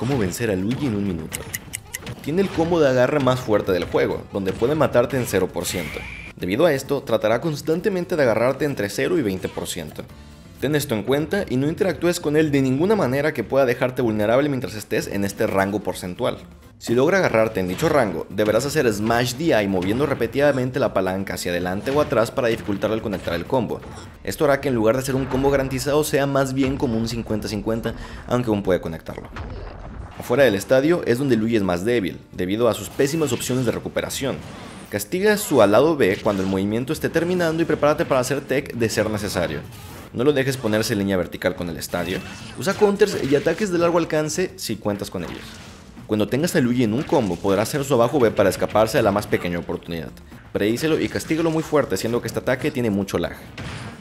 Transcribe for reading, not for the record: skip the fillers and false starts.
cómo vencer a Luigi en un minuto. Tiene el combo de agarre más fuerte del juego, donde puede matarte en 0%. Debido a esto, tratará constantemente de agarrarte entre 0 y 20%. Ten esto en cuenta y no interactúes con él de ninguna manera que pueda dejarte vulnerable mientras estés en este rango porcentual. Si logra agarrarte en dicho rango, deberás hacer Smash DI moviendo repetidamente la palanca hacia adelante o atrás para dificultar al conectar el combo. Esto hará que en lugar de ser un combo garantizado sea más bien como un 50-50, aunque aún puede conectarlo. Afuera del estadio es donde Luigi es más débil, debido a sus pésimas opciones de recuperación. Castiga su al lado B cuando el movimiento esté terminando y prepárate para hacer tech de ser necesario. No lo dejes ponerse en línea vertical con el estadio. Usa counters y ataques de largo alcance si cuentas con ellos. Cuando tengas a Luigi en un combo, podrás hacer su abajo B para escaparse de la más pequeña oportunidad. Predícelo y castígalo muy fuerte, siendo que este ataque tiene mucho lag.